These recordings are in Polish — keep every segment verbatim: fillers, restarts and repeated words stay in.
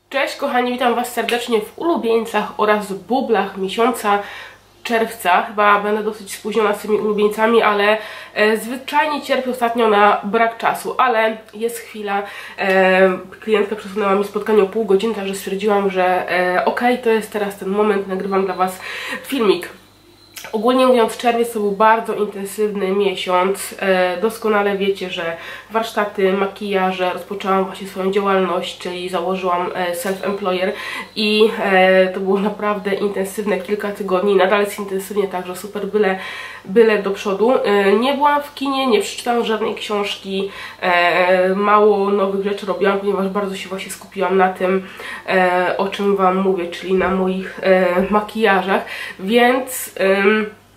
Cześć kochani, witam Was serdecznie w ulubieńcach oraz bublach miesiąca czerwca. Chyba będę dosyć spóźniona z tymi ulubieńcami, ale e, zwyczajnie cierpię ostatnio na brak czasu, ale jest chwila. E, klientka przesunęła mi spotkanie o pół godziny, także stwierdziłam, że e, ok, to jest teraz ten moment, nagrywam dla Was filmik. Ogólnie mówiąc, czerwiec to był bardzo intensywny miesiąc. E, doskonale wiecie, że warsztaty, makijaże, rozpoczęłam właśnie swoją działalność, czyli założyłam e, self-employer i e, to było naprawdę intensywne kilka tygodni. Nadal jest intensywnie, także super, byle, byle do przodu. E, nie byłam w kinie, nie przeczytałam żadnej książki, e, mało nowych rzeczy robiłam, ponieważ bardzo się właśnie skupiłam na tym, e, o czym Wam mówię, czyli na moich e, makijażach, więc e,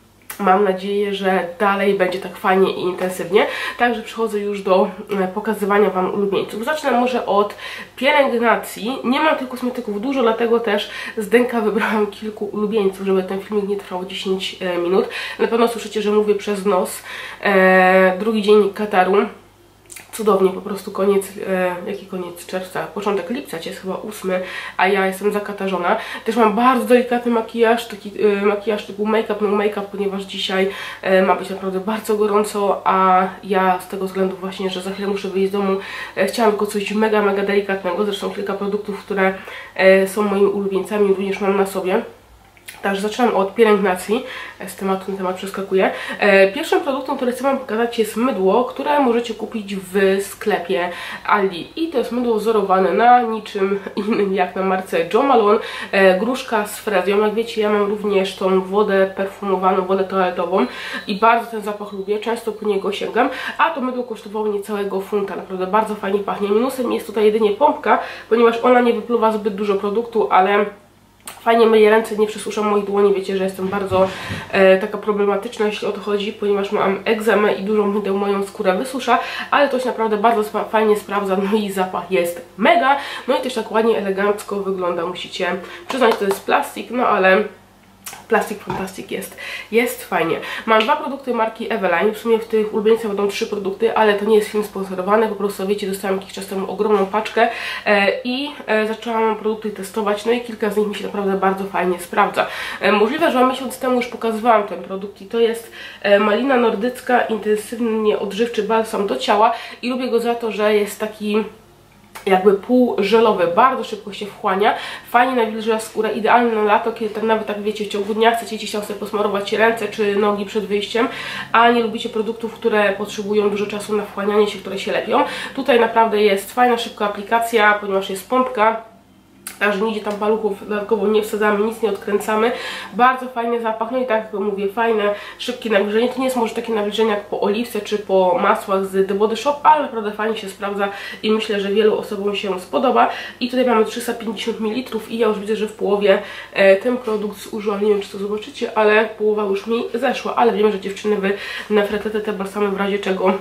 mam nadzieję, że dalej będzie tak fajnie i intensywnie. Także przechodzę już do pokazywania Wam ulubieńców. Zacznę może od pielęgnacji. Nie mam tych kosmetyków dużo, dlatego też z dęka wybrałam kilku ulubieńców, żeby ten filmik nie trwał dziesięć minut. Na pewno słyszycie, że mówię przez nos. Eee, drugi dzień kataru. Cudownie, po prostu koniec, e, jaki koniec czerwca, początek lipca, jest chyba ósmy, a ja jestem zakatarzona. Też mam bardzo delikatny makijaż, taki e, makijaż typu make-up, no make-up, ponieważ dzisiaj e, ma być naprawdę bardzo gorąco, a ja z tego względu właśnie, że za chwilę muszę wyjść z domu, e, chciałam tylko coś mega, mega delikatnego, zresztą kilka produktów, które e, są moimi ulubieńcami, również mam na sobie. Także zaczynam od pielęgnacji, z tematu na temat przeskakuję. Pierwszym produktem, który chcę Wam pokazać, jest mydło, które możecie kupić w sklepie Aldi. I to jest mydło wzorowane na niczym innym jak na marce Jo Malone. Gruszka z frezją. Jak wiecie, ja mam również tą wodę perfumowaną, wodę toaletową i bardzo ten zapach lubię, często po niego sięgam. A to mydło kosztowało niecałego funta, naprawdę bardzo fajnie pachnie. Minusem jest tutaj jedynie pompka, ponieważ ona nie wypluwa zbyt dużo produktu, ale fajnie myję ręce, nie przesuszam moich dłoni. Wiecie, że jestem bardzo e, taka problematyczna, jeśli o to chodzi, ponieważ mam egzemę i dużą mydeł moją skórę wysusza, ale to się naprawdę bardzo spa fajnie sprawdza, no i zapach jest mega, no i też tak ładnie, elegancko wygląda, musicie przyznać, to jest plastik, no ale plastik fantastic jest, jest fajnie. Mam dwa produkty marki Eveline, w sumie w tych ulubieńcach będą trzy produkty, ale to nie jest film sponsorowany, po prostu wiecie, dostałam jakiś czas temu ogromną paczkę e, i e, zaczęłam produkty testować, no i kilka z nich mi się naprawdę bardzo fajnie sprawdza. E, możliwe, że miesiąc temu już pokazywałam ten produkt i to jest e, Malina Nordycka, intensywnie odżywczy balsam do ciała i lubię go za to, że jest taki jakby półżelowy, bardzo szybko się wchłania, fajnie nawilża skórę, idealny na lato, kiedy tam nawet tak wiecie, w ciągu dnia chcecie gdzieś tam sobie posmarować ręce czy nogi przed wyjściem, a nie lubicie produktów, które potrzebują dużo czasu na wchłanianie się, które się lepią. Tutaj naprawdę jest fajna, szybka aplikacja, ponieważ jest pompka, także nigdzie tam paluchów dodatkowo nie wsadzamy, nic nie odkręcamy. Bardzo fajny zapach, no i tak jak mówię, fajne, szybkie nawilżenie. To nie jest może takie nawilżenie jak po oliwce czy po masłach z The Body Shop, ale naprawdę fajnie się sprawdza i myślę, że wielu osobom się spodoba. I tutaj mamy trzysta pięćdziesiąt mililitrów i ja już widzę, że w połowie e, ten produkt zużyłam. Nie wiem, czy to zobaczycie, ale połowa już mi zeszła, ale wiemy, że dziewczyny wy nefretete te balsamy w razie czego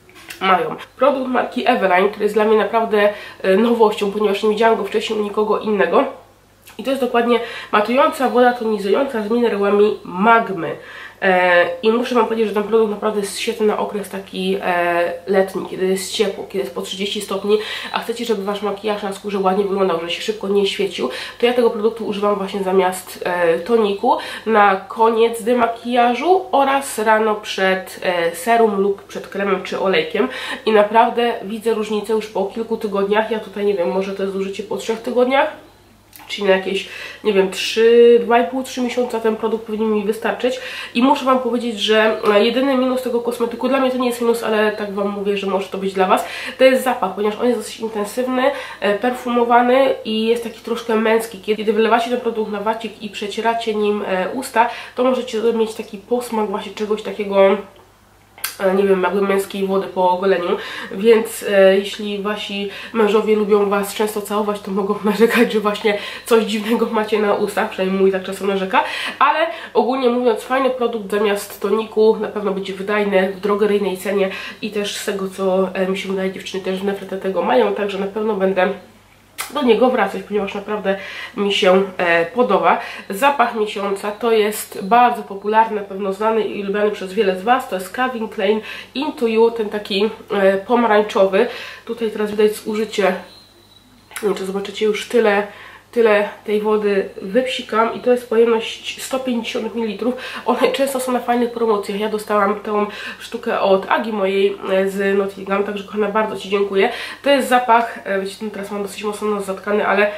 mają. Produkt marki Eveline, który jest dla mnie naprawdę e, nowością, ponieważ nie widziałam go wcześniej u nikogo innego. I to jest dokładnie matująca woda tonizująca z minerałami magmy. E, I muszę Wam powiedzieć, że ten produkt naprawdę jest świetny na okres taki e, letni, kiedy jest ciepło, kiedy jest po trzydzieści stopni, a chcecie, żeby Wasz makijaż na skórze ładnie wyglądał, że się szybko nie świecił, to ja tego produktu używam właśnie zamiast e, toniku na koniec demakijażu oraz rano przed e, serum lub przed kremem czy olejkiem i naprawdę widzę różnicę już po kilku tygodniach. Ja tutaj nie wiem, może to jest zużycie po trzech tygodniach, czyli na jakieś, nie wiem, trzy, dwa i pół do trzech miesiąca ten produkt powinien mi wystarczyć. I muszę Wam powiedzieć, że jedyny minus tego kosmetyku, dla mnie to nie jest minus, ale tak Wam mówię, że może to być dla Was, to jest zapach, ponieważ on jest dosyć intensywny, perfumowany i jest taki troszkę męski. Kiedy wylewacie ten produkt na wacik i przecieracie nim usta, to możecie mieć taki posmak właśnie czegoś takiego, nie wiem, jakby męskiej wody po ogoleniu, więc e, jeśli Wasi mężowie lubią Was często całować, to mogą narzekać, że właśnie coś dziwnego macie na ustach, przynajmniej mój tak czasem narzeka, ale ogólnie mówiąc, fajny produkt zamiast toniku, na pewno będzie wydajny w drogeryjnej cenie i też z tego, co e, mi się wydaje, dziewczyny też w nefretę tego mają, także na pewno będę do niego wracać, ponieważ naprawdę mi się e, podoba. Zapach miesiąca to jest bardzo popularny, na pewno znany i lubiany przez wiele z Was. To jest Calvin Klein Into You, ten taki e, pomarańczowy. Tutaj teraz widać zużycie Nie wiem, czy zobaczycie, już tyle, tyle tej wody wypsikam i to jest pojemność sto pięćdziesiąt mililitrów. One często są na fajnych promocjach. Ja dostałam tą sztukę od Agi mojej z Nottingham, także kochana, bardzo Ci dziękuję. To jest zapach, wiecie, teraz mam dosyć mocno nos zatkany, ale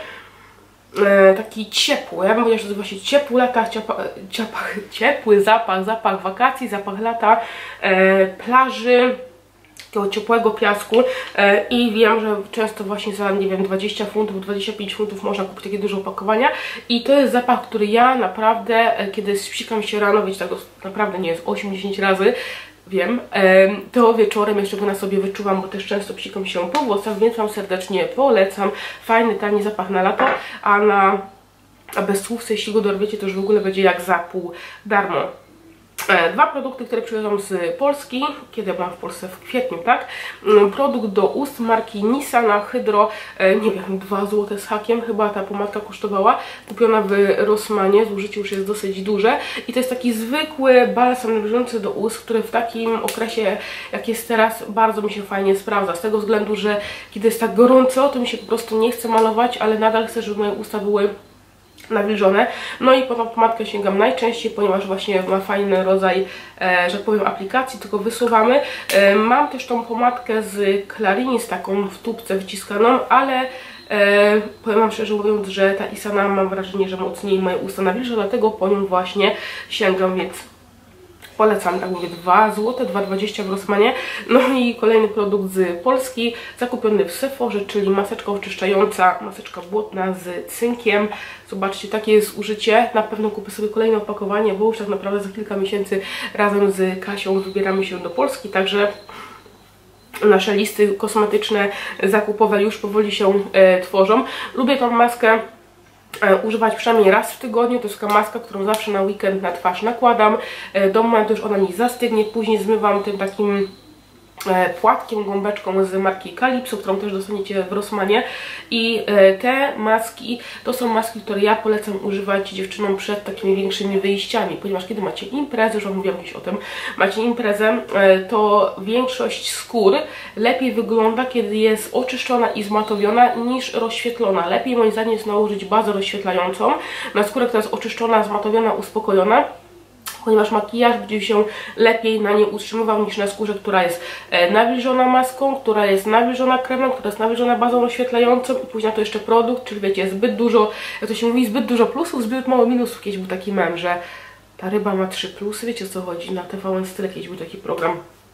e, taki ciepły. Ja bym powiedziała, że to jest właśnie ciepły lata, ciapa, ciapa, ciepły zapach, zapach wakacji, zapach lata, e, plaży, takiego ciepłego piasku e, i wiem, że często właśnie za, nie wiem, dwadzieścia funtów, dwadzieścia pięć funtów można kupić takie duże opakowania i to jest zapach, który ja naprawdę, e, kiedy spsikam się rano, wiecie, tak naprawdę nie jest osiem dziesięć razy, wiem, e, to wieczorem jeszcze go na sobie wyczuwam, bo też często psikam się po włosach, więc Wam serdecznie polecam. Fajny, tani zapach na lato, a na a bez słów, jeśli go dorwiecie, to już w ogóle będzie jak za pół darmo. Dwa produkty, które przywiozłam z Polski, kiedy ja byłam w Polsce w kwietniu, tak? Produkt do ust marki Nissana Hydro, nie wiem, dwa złote z hakiem chyba ta pomadka kosztowała, kupiona w Rossmanie, zużycie już jest dosyć duże i to jest taki zwykły balsam nawilżający do ust, który w takim okresie, jak jest teraz, bardzo mi się fajnie sprawdza, z tego względu, że kiedy jest tak gorąco, to mi się po prostu nie chce malować, ale nadal chcę, żeby moje usta były nawilżone. No i po tą pomadkę sięgam najczęściej, ponieważ właśnie ma fajny rodzaj, e, że tak powiem, aplikacji, tylko wysuwamy. E, mam też tą pomadkę z Clarinis, taką w tubce wyciskaną, ale e, powiem Wam szczerze mówiąc, że ta Isana, mam wrażenie, że mocniej moje usta nawilża, dlatego po nią właśnie sięgam, więc polecam, tak mówię, dwa złote, dwa dwadzieścia w Rossmanie. No i kolejny produkt z Polski, zakupiony w Sephorze, czyli maseczka oczyszczająca, maseczka błotna z cynkiem. Zobaczcie, takie jest użycie. Na pewno kupię sobie kolejne opakowanie, bo już tak naprawdę za kilka miesięcy razem z Kasią wybieramy się do Polski, także nasze listy kosmetyczne, zakupowe już powoli się e, tworzą. Lubię tą maskę używać przynajmniej raz w tygodniu. To jest taka maska, którą zawsze na weekend na twarz nakładam. Do momentu już ona mi zastygnie, później zmywam tym takim płatkiem, gąbeczką z marki Calypso, którą też dostaniecie w Rossmanie. I te maski to są maski, które ja polecam używać dziewczynom przed takimi większymi wyjściami, ponieważ kiedy macie imprezę, już Wam mówiłam kiedyś o tym, macie imprezę, to większość skór lepiej wygląda, kiedy jest oczyszczona i zmatowiona niż rozświetlona. Lepiej moim zdaniem jest nałożyć bazę rozświetlającą na skórę, która jest oczyszczona, zmatowiona, uspokojona, ponieważ makijaż będzie się lepiej na nie utrzymywał niż na skórze, która jest nawilżona maską, która jest nawilżona kremem, która jest nawilżona bazą rozświetlającą i później na to jeszcze produkt, czyli wiecie, zbyt dużo, jak to się mówi, zbyt dużo plusów, zbyt mało minusów. Kiedyś był taki mem, że ta ryba ma trzy plusy, wiecie, o co chodzi, na T V N Style kiedyś był taki program,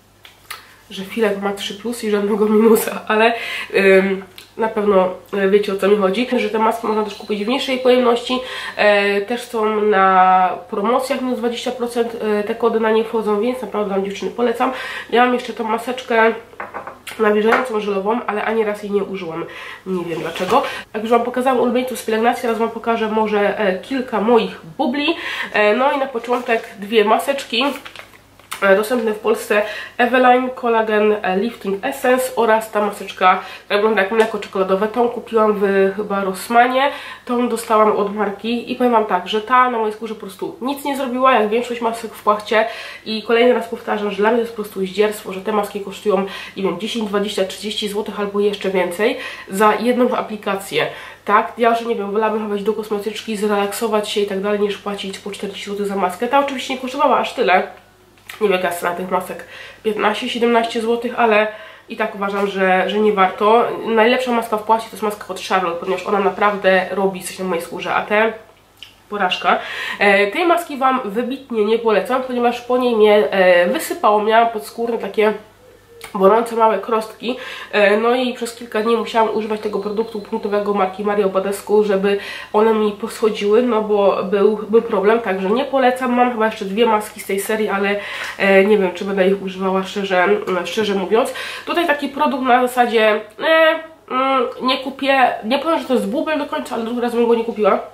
że filet ma trzy plusy i żadnego minusa, ale ym, na pewno wiecie, o co mi chodzi, że te maski można też kupić w mniejszej pojemności, e, też są na promocjach minus dwadzieścia procent, e, te kody na nie wchodzą, więc naprawdę Wam, dziewczyny, polecam. Ja mam jeszcze tą maseczkę nawilżającą żelową, ale ani raz jej nie użyłam, nie wiem dlaczego. Jak już Wam pokazałam ulubieńców z pielęgnacji, teraz Wam pokażę może e, kilka moich bubli. E, no i na początek dwie maseczki dostępne w Polsce, Eveline Collagen Lifting Essence oraz ta maseczka, która wygląda jak mleko czekoladowe. Tą kupiłam w chyba Rossmanie, tą dostałam od marki i powiem Wam tak, że ta na mojej skórze po prostu nic nie zrobiła, jak większość masek w płachcie, i kolejny raz powtarzam, że dla mnie to jest po prostu zdzierstwo, że te maski kosztują, nie wiem, dziesięć, dwadzieścia, trzydzieści złotych albo jeszcze więcej za jedną aplikację. Tak, ja już nie wiem, wolałabym wejść do kosmetyczki, zrelaksować się i tak dalej, niż płacić po czterdzieści złotych za maskę. Ta oczywiście nie kosztowała aż tyle. Nie wiem, jaka jest cena tych masek, piętnaście, siedemnaście złotych, ale i tak uważam, że, że nie warto. Najlepsza maska w płacie to jest maska od Charlotte, ponieważ ona naprawdę robi coś na mojej skórze, a te porażka. E, tej maski Wam wybitnie nie polecam, ponieważ po niej mnie e, wysypało, miałam podskórne takie bolące małe krostki, no i przez kilka dni musiałam używać tego produktu punktowego marki Mario Badescu, żeby one mi poschodziły, no bo był, był problem, także nie polecam. Mam chyba jeszcze dwie maski z tej serii, ale e, nie wiem, czy będę ich używała, szczerze, szczerze mówiąc. Tutaj taki produkt na zasadzie e, mm, nie kupię, nie powiem, że to jest bubel do końca, ale drugi raz bym go nie kupiła.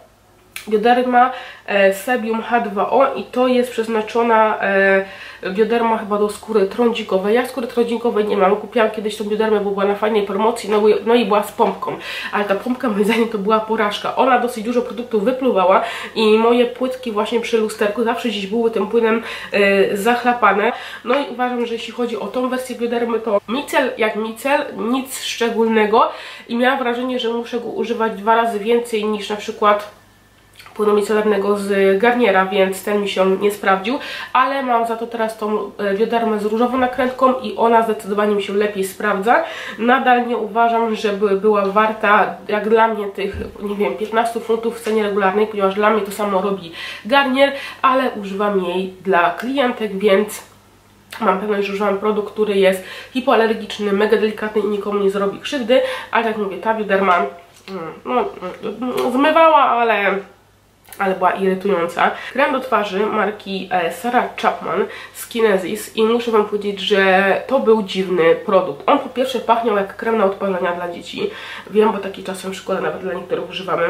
bioderma e, Sebium H dwa O i to jest przeznaczona e, bioderma chyba do skóry trądzikowej. Ja skóry trądzikowej nie mam, kupiłam kiedyś tą biodermę, bo była na fajnej promocji, no, no i była z pompką, ale ta pompka moim zdaniem to była porażka. Ona dosyć dużo produktów wypluwała i moje płytki właśnie przy lusterku zawsze gdzieś były tym płynem e, zachlapane. No i uważam, że jeśli chodzi o tą wersję biodermy, to micel jak micel, nic szczególnego i miałam wrażenie, że muszę go używać dwa razy więcej niż na przykład płynu micelarnego z Garniera, więc ten mi się nie sprawdził, ale mam za to teraz tą biodermę z różową nakrętką i ona zdecydowanie mi się lepiej sprawdza. Nadal nie uważam, żeby była warta, jak dla mnie, tych, nie wiem, piętnaście funtów w cenie regularnej, ponieważ dla mnie to samo robi Garnier, ale używam jej dla klientek, więc mam pewność, że używam produkt, który jest hipoalergiczny, mega delikatny i nikomu nie zrobi krzywdy, ale jak mówię, ta bioderma no, zmywała, ale ale była irytująca. Krem do twarzy marki Sarah Chapman z Kinesis i muszę wam powiedzieć, że to był dziwny produkt. On po pierwsze pachniał jak krem na odparzenia dla dzieci. Wiem, bo taki czasem w szkole nawet dla niektórych używamy.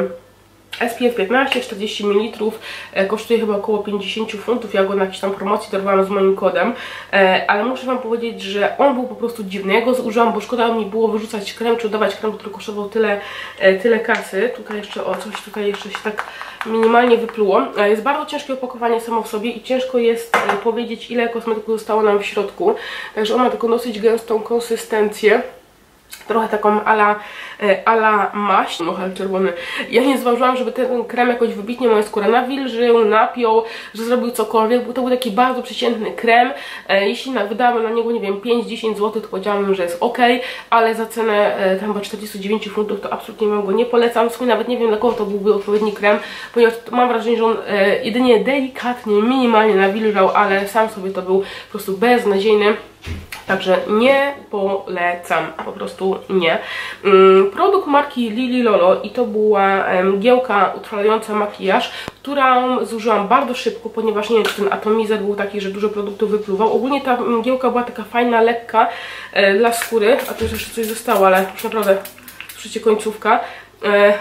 S P F piętnaście, czterdzieści mililitrów, e, kosztuje chyba około pięćdziesiąt funtów, ja go na jakiejś tam promocji dorwałam z moim kodem, e, ale muszę wam powiedzieć, że on był po prostu dziwny. Ja go zużyłam, bo szkoda mi było wyrzucać krem, czy dodawać krem, który kosztował tyle, e, tyle kasy. Tutaj jeszcze, o coś tutaj jeszcze się tak minimalnie wypluło. E, jest bardzo ciężkie opakowanie samo w sobie i ciężko jest e, powiedzieć, ile kosmetyku zostało nam w środku, także on ma taką dosyć gęstą konsystencję. Trochę taką ala, ala maść, mochel czerwony. Ja nie zauważyłam, żeby ten krem jakoś wybitnie moją skórę nawilżył, napiął, że zrobił cokolwiek, bo to był taki bardzo przeciętny krem. Jeśli wydamy na niego, nie wiem, pięć dziesięć złotych, to powiedziałam, że jest ok, ale za cenę tam chyba czterdzieści dziewięć funtów to absolutnie wam go nie polecam. W sumie nawet nie wiem, dla kogo to byłby odpowiedni krem, ponieważ mam wrażenie, że on jedynie delikatnie, minimalnie nawilżał, ale sam sobie to był po prostu beznadziejny. Także nie polecam, po prostu nie. Produkt marki Lily Lolo i to była mgiełka utrwalająca makijaż, którą zużyłam bardzo szybko, ponieważ nie wiem, czy ten atomizer był taki, że dużo produktów wypluwał. Ogólnie ta mgiełka była taka fajna, lekka e, dla skóry, a tu jeszcze coś zostało, ale już naprawdę słyszycie końcówka. E,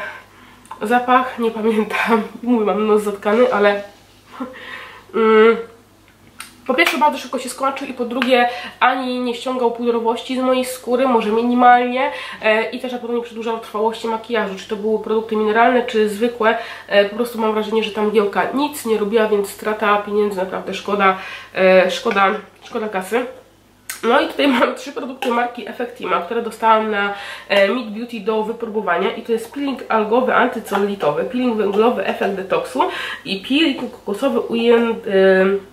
zapach, nie pamiętam, mówię, mam nos zatkany, ale... mm, po pierwsze bardzo szybko się skończył i po drugie ani nie ściągał pudrowości z mojej skóry, może minimalnie e, i też na pewno nie przedłużał trwałości makijażu, czy to były produkty mineralne, czy zwykłe, e, po prostu mam wrażenie, że ta mgiełka nic nie robiła, więc strata pieniędzy, naprawdę szkoda, e, szkoda, szkoda kasy. No i tutaj mam trzy produkty marki Effectima, które dostałam na e, Meet Beauty do wypróbowania i to jest peeling algowy antycelulitowy, peeling węglowy efekt detoksu i peeling kokosowy ujęty e,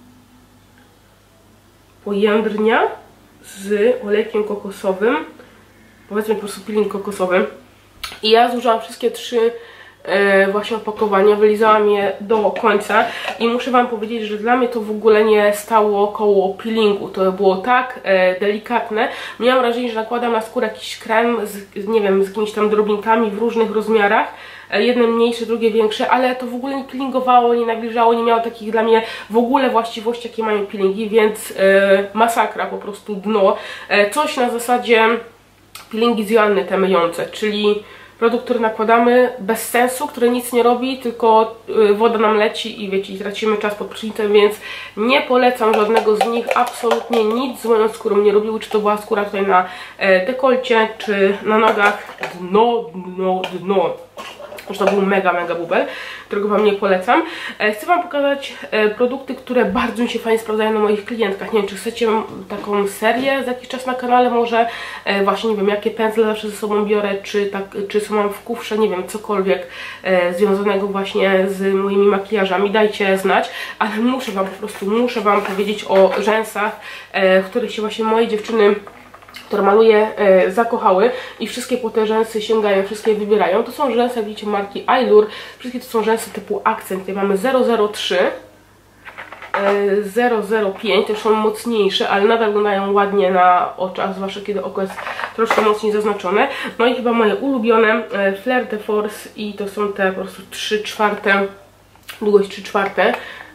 pojędrnia z olejkiem kokosowym, powiedzmy po prostu peeling kokosowy. I ja zużyłam wszystkie trzy e, właśnie opakowania, wylizałam je do końca i muszę wam powiedzieć, że dla mnie to w ogóle nie stało koło peelingu. To było tak e, delikatne. Miałam wrażenie, że nakładam na skórę jakiś krem z, nie wiem, z jakimiś tam drobinkami w różnych rozmiarach. Jedne mniejsze, drugie większe, ale to w ogóle nie peelingowało, nie nawilżało, nie miało takich dla mnie w ogóle właściwości, jakie mają peelingi, więc e, masakra, po prostu dno. E, coś na zasadzie peelingi z Joanny te myjące, czyli produkt, który nakładamy bez sensu, który nic nie robi, tylko y, woda nam leci i wiecie, tracimy czas pod prysznicem, więc nie polecam żadnego z nich, absolutnie nic z moją skórą nie robiły, czy to była skóra tutaj na e, dekolcie, czy na nogach, dno, dno, dno. Że to był mega, mega bubel, którego wam nie polecam. E, chcę wam pokazać e, produkty, które bardzo mi się fajnie sprawdzają na moich klientkach. Nie wiem, czy chcecie taką serię za jakiś czas na kanale może. E, właśnie nie wiem, jakie pędzle zawsze ze sobą biorę, czy, tak, czy co mam w kufrze, nie wiem, cokolwiek e, związanego właśnie z moimi makijażami. Dajcie znać, ale muszę wam po prostu, muszę wam powiedzieć o rzęsach, e, w których się właśnie moje dziewczyny, które maluję, e, zakochały i wszystkie po te rzęsy sięgają, wszystkie wybierają. To są rzęsy, widzicie, marki Aylur. Wszystkie to są rzęsy typu akcent. Tutaj mamy zero zero trzy, e, zero zero pięć, to są mocniejsze, ale nadal wyglądają ładnie na oczach, zwłaszcza kiedy oko jest troszkę mocniej zaznaczone. No i chyba moje ulubione, e, Fleur de Force i to są te po prostu trzy czwarte, długość trzy czwarte.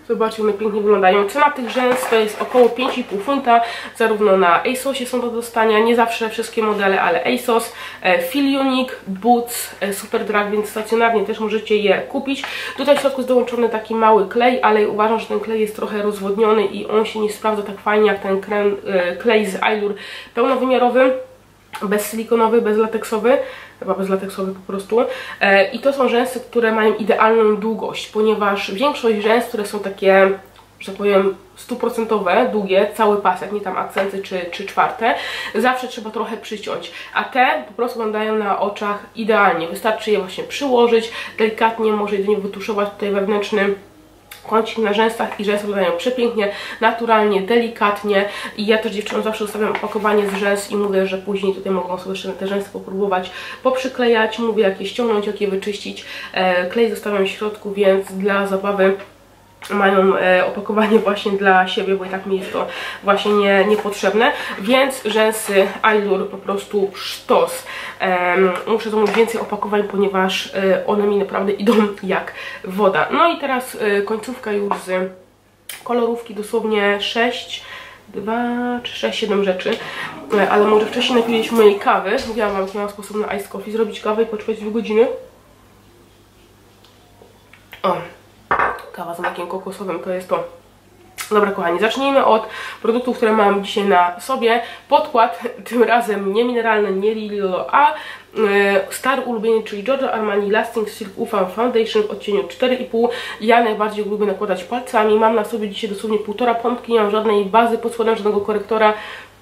Zobaczcie, one pięknie wyglądają. Cena tych rzęs to jest około pięć i pół funta, zarówno na ASOSie są do dostania, nie zawsze wszystkie modele, ale ASOS, Feel Unique, Boots, Superdrag, więc stacjonarnie też możecie je kupić. Tutaj w środku jest dołączony taki mały klej, ale uważam, że ten klej jest trochę rozwodniony i on się nie sprawdza tak fajnie jak ten klej z Allure pełnowymiarowy, bezsilikonowy, bezlateksowy, chyba bezlateksowy po prostu. E, I to są rzęsy, które mają idealną długość, ponieważ większość rzęs, które są takie, że tak powiem, stuprocentowe, długie, cały pasek, nie tam akcenty czy, czy czwarte, zawsze trzeba trochę przyciąć, a te po prostu wyglądają na oczach idealnie. Wystarczy je właśnie przyłożyć, delikatnie może jedynie wytuszować tutaj wewnętrzny kącik na rzęsach i rzęsy wyglądają przepięknie, naturalnie, delikatnie i ja też dziewczynom zawsze zostawiam opakowanie z rzęs i mówię, że później tutaj mogą sobie jeszcze te rzęsy popróbować poprzyklejać, mówię jak je ściągnąć, jak je wyczyścić. E, klej zostawiam w środku, więc dla zabawy mają e, opakowanie właśnie dla siebie, bo i tak mi jest to właśnie nie, niepotrzebne, więc rzęsy Allure po prostu sztos. E, muszę zamówić więcej opakowań, ponieważ e, one mi naprawdę idą jak woda. No i teraz e, końcówka już z kolorówki, dosłownie sześć, dwa czy sześć, siedem rzeczy, e, ale może wcześniej napiliśmy mojej kawy. Mówiłam wam, że miałam sposób na ice coffee, zrobić kawę i poczekać dwie godziny. O. Kawa z mlekiem kokosowym to jest to. Dobra kochani, zacznijmy od produktów, które mam dzisiaj na sobie. Podkład, tym razem nie mineralny, nie Lilo, a yy, stary ulubieniec, czyli Giorgio Armani Lasting Silk U V Foundation w odcieniu cztery i pół. Ja najbardziej lubię nakładać palcami. Mam na sobie dzisiaj dosłownie półtora pompki, nie mam żadnej bazy pod spodem, żadnego korektora.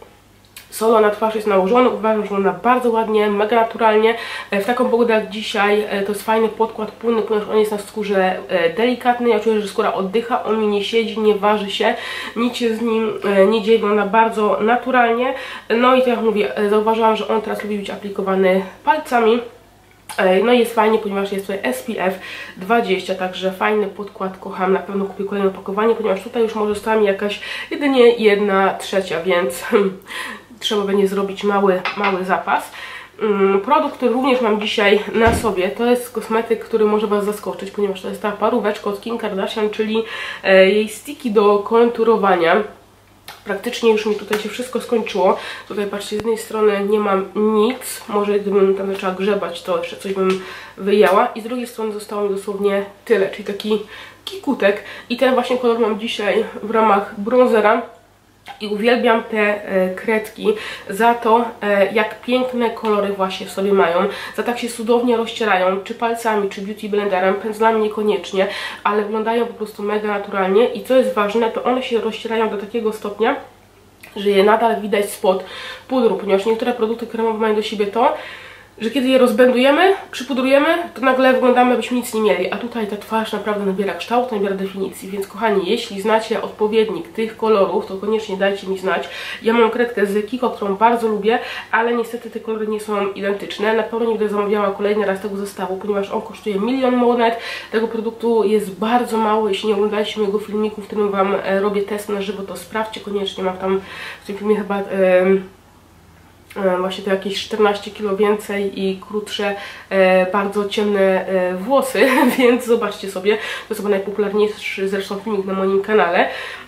Solo na twarz jest nałożony, uważam, że wygląda bardzo ładnie, mega naturalnie. W taką pogodę jak dzisiaj to jest fajny podkład płynny, ponieważ on jest na skórze delikatny. Ja czuję, że skóra oddycha, on mi nie siedzi, nie waży się, nic się z nim nie dzieje, wygląda bardzo naturalnie. No i tak jak mówię, zauważyłam, że on teraz lubi być aplikowany palcami. No i jest fajnie, ponieważ jest tutaj S P F dwadzieścia, także fajny podkład, kocham, na pewno kupię kolejne opakowanie, ponieważ tutaj już może została mi jakaś jedynie jedna trzecia, więc trzeba będzie zrobić mały, mały zapas. Produkt, który również mam dzisiaj na sobie, to jest kosmetyk, który może Was zaskoczyć, ponieważ to jest ta paróweczka od Kim Kardashian, czyli jej sticki do konturowania. Praktycznie już mi tutaj się wszystko skończyło. Tutaj patrzcie, z jednej strony nie mam nic, może gdybym tam zaczęła grzebać, to jeszcze coś bym wyjęła. I z drugiej strony zostało mi dosłownie tyle, czyli taki kikutek. I ten właśnie kolor mam dzisiaj w ramach bronzera. I uwielbiam te e, kredki za to, e, jak piękne kolory właśnie w sobie mają, za tak się cudownie rozcierają, czy palcami, czy beauty blenderem, pędzlami niekoniecznie, ale wyglądają po prostu mega naturalnie i co jest ważne, to one się rozcierają do takiego stopnia, że je nadal widać spod pudru, ponieważ niektóre produkty kremowe mają do siebie to, że kiedy je rozbędujemy, przypudrujemy, to nagle wyglądamy, jakbyśmy nic nie mieli, a tutaj ta twarz naprawdę nabiera kształtu, nabiera definicji, więc kochani, jeśli znacie odpowiednik tych kolorów, to koniecznie dajcie mi znać. Ja mam kredkę z Kiko, którą bardzo lubię, ale niestety te kolory nie są identyczne. Na pewno nie będę zamawiała kolejny raz tego zestawu, ponieważ on kosztuje milion monet, tego produktu jest bardzo mało. Jeśli nie oglądaliście mojego filmiku, w którym Wam robię test na żywo, to sprawdźcie koniecznie, mam tam w tym filmie chyba... Yy, właśnie to jakieś czternaście kilo więcej i krótsze, e, bardzo ciemne e, włosy, więc zobaczcie sobie, to jest chyba najpopularniejszy zresztą filmik na moim kanale,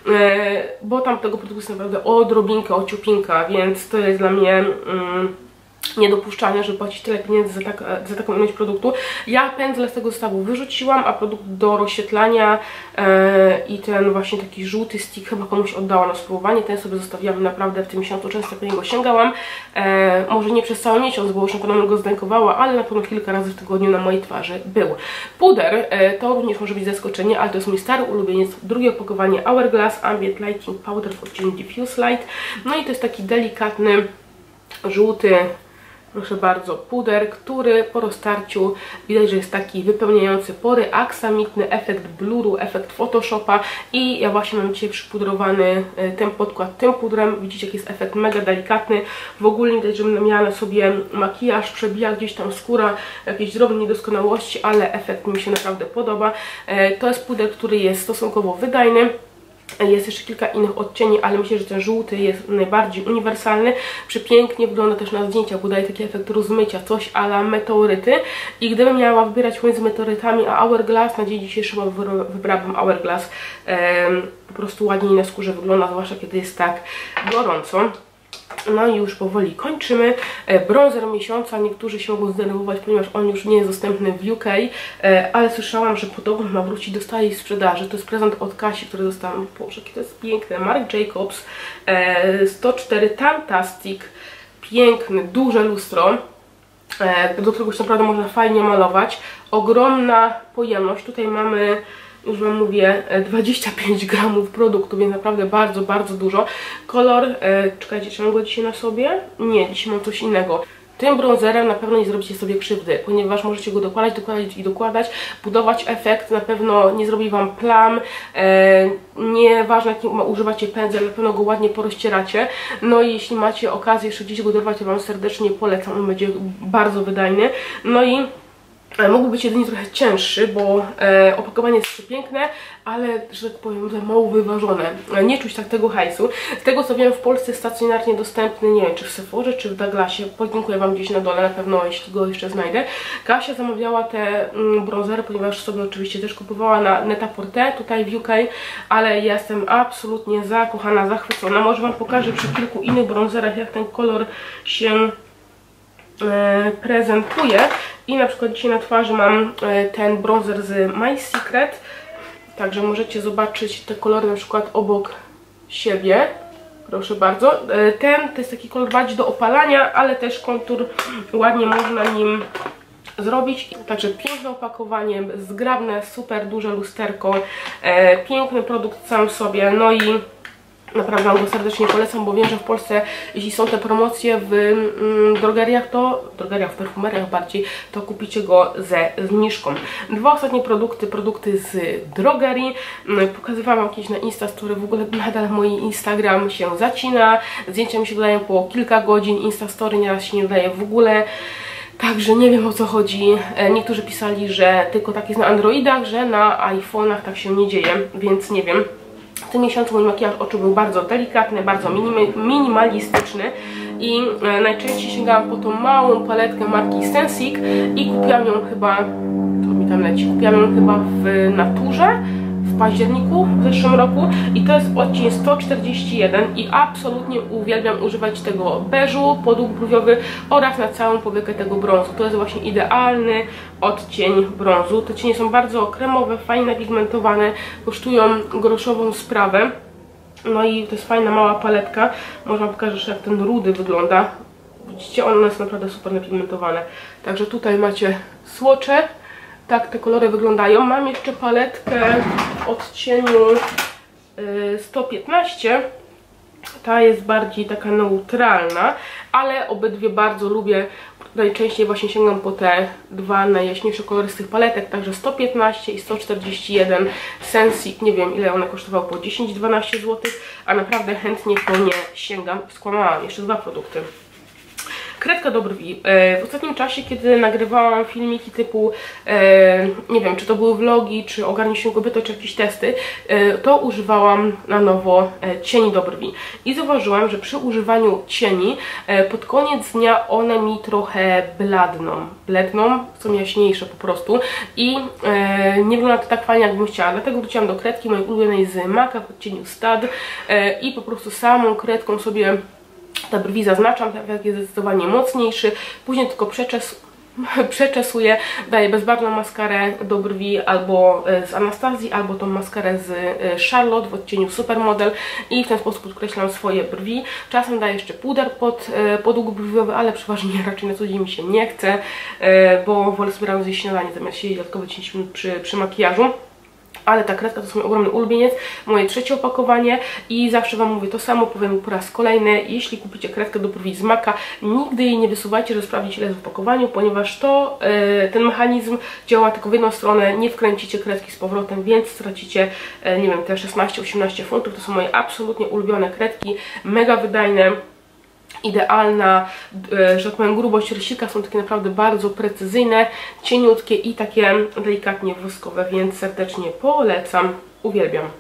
e, bo tam tego produktu jest naprawdę odrobinkę, ociupinka, więc to jest dla mnie... Mm, niedopuszczalne, żeby płacić tyle pieniędzy za, tak, za taką ilość produktu. Ja pędzle z tego zestawu wyrzuciłam, a produkt do rozświetlania e, i ten właśnie taki żółty stick chyba komuś oddałam na spróbowanie. Ten sobie zostawiłam naprawdę w tym miesiącu, często po niego sięgałam. E, może nie przez cały miesiąc, bo już na pewno go zdękowała, ale na pewno kilka razy w tygodniu na mojej twarzy był. Puder e, to również może być zaskoczenie, ale to jest mój stary ulubieniec. Drugie opakowanie Hourglass Ambient Lighting Powder w odcieniu Diffuse Light. No i to jest taki delikatny, żółty, proszę bardzo, puder, który po roztarciu widać, że jest taki wypełniający pory, aksamitny, efekt bluru, efekt Photoshopa i ja właśnie mam dzisiaj przypudrowany ten podkład tym pudrem. Widzicie, jaki jest efekt mega delikatny. W ogóle widać, że miała na sobie makijaż, przebija gdzieś tam skóra, jakieś drobne niedoskonałości, ale efekt mi się naprawdę podoba. To jest puder, który jest stosunkowo wydajny. Jest jeszcze kilka innych odcieni, ale myślę, że ten żółty jest najbardziej uniwersalny. Przepięknie wygląda też na zdjęciach, bo daje taki efekt rozmycia, coś a la meteoryty. I gdybym miała wybierać między meteorytami a Hourglass, na dzień dzisiejszy wybrałabym Hourglass. Ehm, po prostu ładniej na skórze wygląda, zwłaszcza kiedy jest tak gorąco. No i już powoli kończymy. Bronzer miesiąca, niektórzy się mogą zdenerwować, ponieważ on już nie jest dostępny w U K, ale słyszałam, że podobno ma wrócić do stałej sprzedaży. To jest prezent od Kasi, który dostałam. Boże, jakie to jest piękne. Marc Jacobs sto cztery Fantastic. Piękny, duże lustro, do którego się naprawdę można fajnie malować. Ogromna pojemność. Tutaj mamy, już wam mówię, dwadzieścia pięć gramów produktu, więc naprawdę bardzo, bardzo dużo. Kolor, e, czekajcie, czy mam go dzisiaj na sobie? Nie, dzisiaj mam coś innego. Tym bronzerem na pewno nie zrobicie sobie krzywdy, ponieważ możecie go dokładać, dokładać i dokładać, budować efekt, na pewno nie zrobi wam plam, e, nieważne jaki używacie pędzel, na pewno go ładnie porozcieracie. No i jeśli macie okazję jeszcze gdzieś go dorwać, to wam serdecznie polecam, on będzie bardzo wydajny. No i mógł być jedynie trochę cięższy, bo e, opakowanie jest przepiękne, ale, że tak powiem, za mało wyważone. Nie czuć tak tego hajsu. Z tego co wiem, w Polsce jest stacjonarnie dostępny, nie wiem, czy w Sephorze, czy w Douglasie. Podlinkuję wam gdzieś na dole, na pewno, jeśli go jeszcze znajdę. Kasia zamawiała te mm, bronzery, ponieważ sobie oczywiście też kupowała na Net-a-Porter, tutaj w U K, ale jestem absolutnie zakochana, zachwycona. Może wam pokażę przy kilku innych bronzerach, jak ten kolor się prezentuje. I na przykład dzisiaj na twarzy mam ten bronzer z My Secret, także możecie zobaczyć te kolory na przykład obok siebie, proszę bardzo. Ten to jest taki kolor bardziej do opalania, ale też kontur ładnie można nim zrobić. Także piękne opakowanie, zgrabne, super duże lusterko, piękny produkt sam w sobie. No i naprawdę wam go serdecznie polecam, bo wiem, że w Polsce, jeśli są te promocje w mm, drogeriach, to drogeriach, w perfumeriach bardziej, to kupicie go ze zniżką. Dwa ostatnie produkty, produkty z drogerii. Pokazywałam jakieś na Instastory, w ogóle nadal mój Instagram się zacina, zdjęcia mi się dodają po kilka godzin, Instastory nieraz się nie dodaje w ogóle. Także nie wiem, o co chodzi. Niektórzy pisali, że tylko tak jest na Androidach, że na iPhone'ach tak się nie dzieje, więc nie wiem. W tym miesiącu mój makijaż oczu był bardzo delikatny, bardzo minimalistyczny i e, najczęściej sięgałam po tą małą paletkę marki Sensic i kupiłam ją chyba, to mi tam leci, kupiłam ją chyba w Naturze w październiku w zeszłym roku i to jest odcień sto czterdzieści jeden i absolutnie uwielbiam używać tego beżu, podłóg brwiowy oraz na całą powiekę tego brązu. To jest właśnie idealny odcień brązu. Te cienie są bardzo kremowe, fajnie pigmentowane, kosztują groszową sprawę. No i to jest fajna mała paletka. Może wam pokażę, jak ten rudy wygląda. Widzicie, one są naprawdę super napigmentowane. Także tutaj macie słocze. Tak te kolory wyglądają. Mam jeszcze paletkę w odcieniu sto piętnaście. Ta jest bardziej taka neutralna, ale obydwie bardzo lubię. Najczęściej właśnie sięgam po te dwa najjaśniejsze kolory z tych paletek, także sto piętnaście i sto czterdzieści jeden Sensic. Nie wiem, ile one kosztowały, po dziesięć dwanaście złotych, a naprawdę chętnie po nie sięgam. Skłamałam, jeszcze dwa produkty. Kredka do brwi. W ostatnim czasie, kiedy nagrywałam filmiki typu, nie wiem, czy to były vlogi, czy ogarnij się kobietą, czy jakieś testy, to używałam na nowo cieni do brwi. I zauważyłam, że przy używaniu cieni pod koniec dnia one mi trochę bladną. Bledną, są jaśniejsze po prostu i nie wygląda to tak fajnie, jakbym chciała. Dlatego wróciłam do kredki mojej ulubionej z MAC'a w odcieniu Stud i po prostu samą kredką sobie te brwi zaznaczam, ten efekt jest zdecydowanie mocniejszy, później tylko przeczes przeczesuję, daję bezbarwną maskarę do brwi albo z Anastazji, albo tą maskarę z Charlotte w odcieniu Supermodel i w ten sposób podkreślam swoje brwi. Czasem daję jeszcze puder pod podłóg brwiowy, ale przeważnie raczej na co dzień mi się nie chce, bo wolę sobie rano zjeść śniadanie zamiast siedzieć dodatkowo dziesięć minut przy, przy makijażu. Ale ta kredka to jest mój ogromny ulubieniec, moje trzecie opakowanie i zawsze wam mówię to samo, powiem po raz kolejny, jeśli kupicie kredkę do brwi z MAC'a, nigdy jej nie wysuwajcie, żeby sprawdzić, ile jest w opakowaniu, ponieważ to, yy, ten mechanizm działa tylko w jedną stronę, nie wkręcicie kredki z powrotem, więc stracicie, yy, nie wiem, te szesnaście osiemnaście funtów. To są moje absolutnie ulubione kredki, mega wydajne. Idealna, że tak powiem, grubość rysika, są takie naprawdę bardzo precyzyjne, cieniutkie i takie delikatnie woskowe, więc serdecznie polecam, uwielbiam.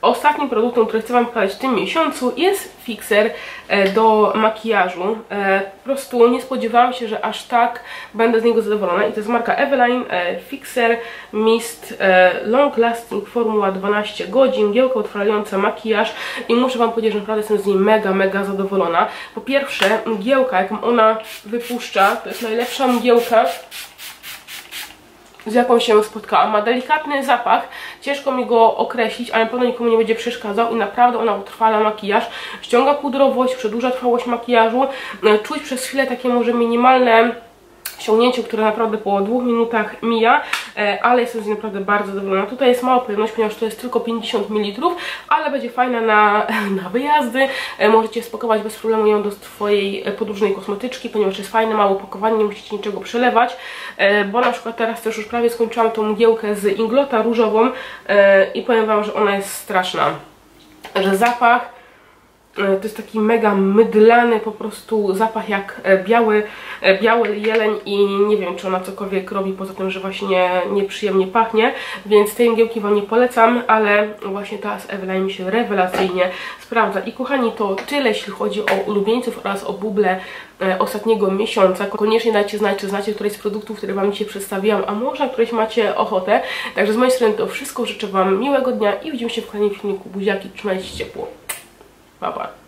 ostatnim produktem, który chcę Wam pokazać w tym miesiącu, jest fixer do makijażu. Po prostu nie spodziewałam się, że aż tak będę z niego zadowolona i to jest marka Eveline Fixer Mist Long Lasting Formuła dwanaście godzin, mgiełka utrwalająca makijaż i muszę Wam powiedzieć, że naprawdę jestem z niej mega, mega zadowolona. Po pierwsze, mgiełka, jaką ona wypuszcza, to jest najlepsza mgiełka, z jaką się spotkałam. Ma delikatny zapach, ciężko mi go określić, ale na pewno nikomu nie będzie przeszkadzał i naprawdę ona utrwala makijaż, ściąga pudrowość, przedłuża trwałość makijażu, czuć przez chwilę takie może minimalne ściągnięcie, które naprawdę po dwóch minutach mija, ale jestem z niej naprawdę bardzo zadowolona. Tutaj jest mała pojemność, ponieważ to jest tylko pięćdziesiąt mililitrów, ale będzie fajna na, na wyjazdy. Możecie spakować bez problemu ją do swojej podróżnej kosmetyczki, ponieważ jest fajne, mało opakowanie, nie musicie niczego przelewać, bo na przykład teraz też już prawie skończyłam tą mgiełkę z Inglota różową i powiem Wam, że ona jest straszna, że zapach to jest taki mega mydlany po prostu zapach jak biały, biały jeleń i nie wiem, czy ona cokolwiek robi poza tym, że właśnie nieprzyjemnie pachnie, więc tej mgiełki Wam nie polecam, ale właśnie ta z Eveline mi się rewelacyjnie sprawdza. I kochani, to tyle, jeśli chodzi o ulubieńców oraz o buble ostatniego miesiąca. Koniecznie dajcie znać, czy znacie któreś z produktów, które Wam dzisiaj przedstawiłam, a może na któreś macie ochotę. Także z mojej strony to wszystko. Życzę Wam miłego dnia i widzimy się w kolejnym filmiku. Buziaki, trzymajcie się ciepło. Pa, pa.